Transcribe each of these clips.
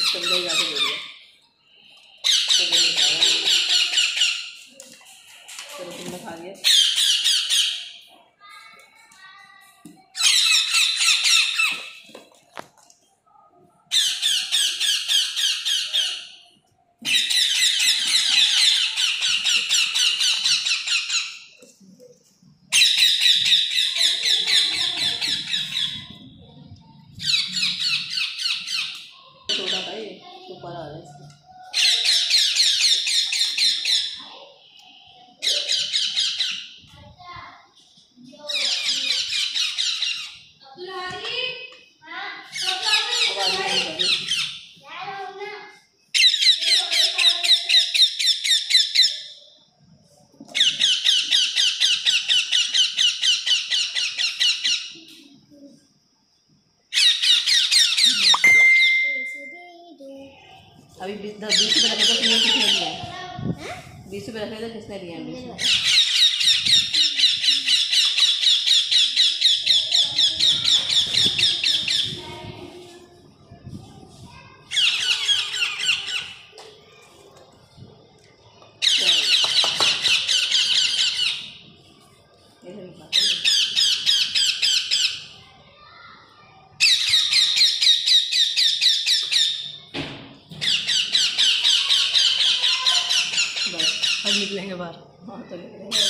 अंदर जाके बोल दिया चलो तुमने खा लिया। छोटा था ये ऊपर आ रहा है इसमें। अभी 20 रुपये रखे थे किसने दिया है? 20 रुपये रखे थे किसने दिया है? अब निकलेंगे बाहर। हाँ तो निकलेंगे।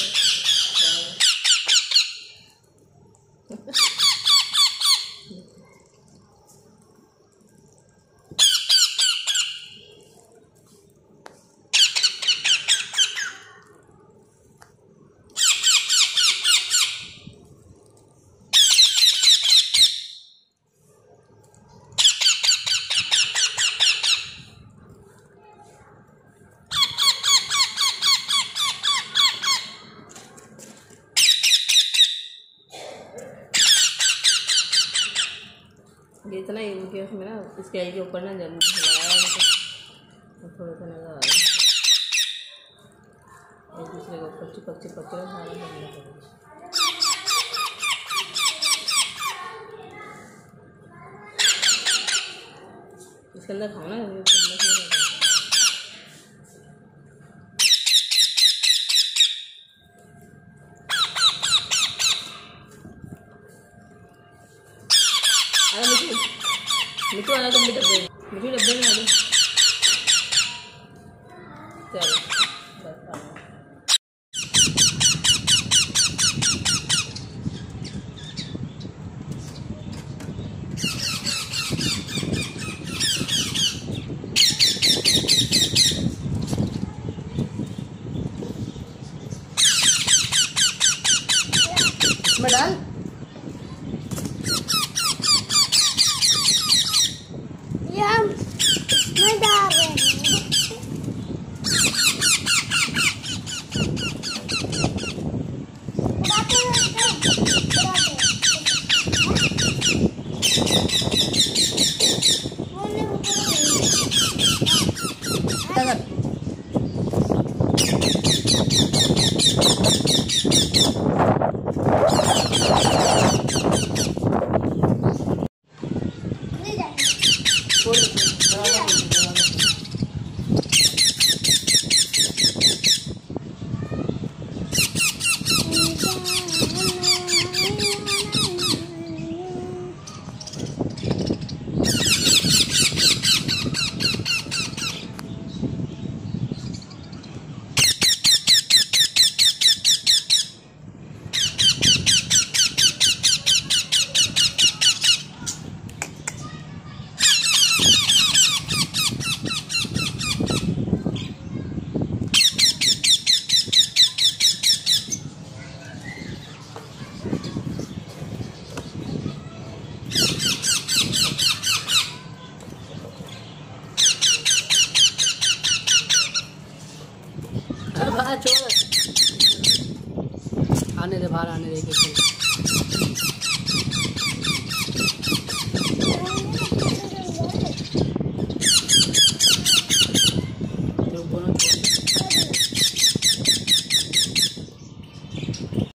ये इतना इनके उसमें ना स्केल के ऊपर ना जब हिलाया तो थोड़ा सा नज़र आ रहा है एक दूसरे के ऊपर चिपक चिपक कर सारा करना पड़ेगा। इसके अंदर खाना है मिठू आना तुम भी डब्बे मिठू डब्बे में आ जाओ। चलो इसमें डाल मैं डाल रही हूँ। छोड़ आने दे बाहर आने दे।